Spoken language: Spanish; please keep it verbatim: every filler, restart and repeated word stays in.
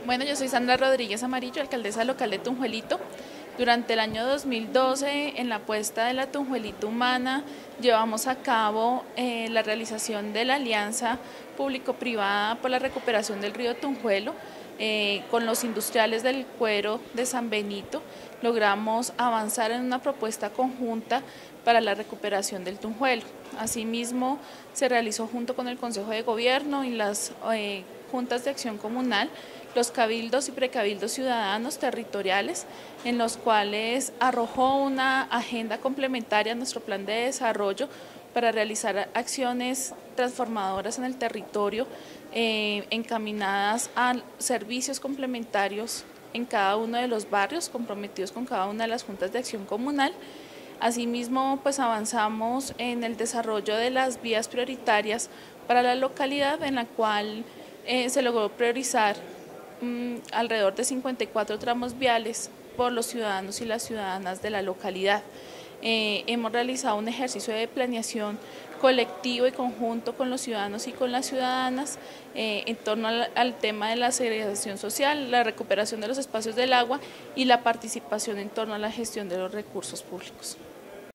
Bueno, yo soy Sandra Rodríguez Amarillo, alcaldesa local de Tunjuelito. Durante el año dos mil doce, en la puesta de la Tunjuelito Humana, llevamos a cabo eh, la realización de la alianza público-privada por la recuperación del río Tunjuelo. Eh, con los industriales del cuero de San Benito, logramos avanzar en una propuesta conjunta para la recuperación del Tunjuelo. Asimismo, se realizó junto con el Consejo de Gobierno y las eh, juntas de acción comunal los cabildos y precabildos ciudadanos territoriales, en los cuales arrojó una agenda complementaria a nuestro plan de desarrollo para realizar acciones transformadoras en el territorio, eh, encaminadas a servicios complementarios en cada uno de los barrios, comprometidos con cada una de las juntas de acción comunal. Asimismo, pues avanzamos en el desarrollo de las vías prioritarias para la localidad, en la cual eh, se logró priorizar mmm, alrededor de cincuenta y cuatro tramos viales por los ciudadanos y las ciudadanas de la localidad. Eh, hemos realizado un ejercicio de planeación colectivo y conjunto con los ciudadanos y con las ciudadanas eh, en torno al, al tema de la segregación social, la recuperación de los espacios del agua y la participación en torno a la gestión de los recursos públicos.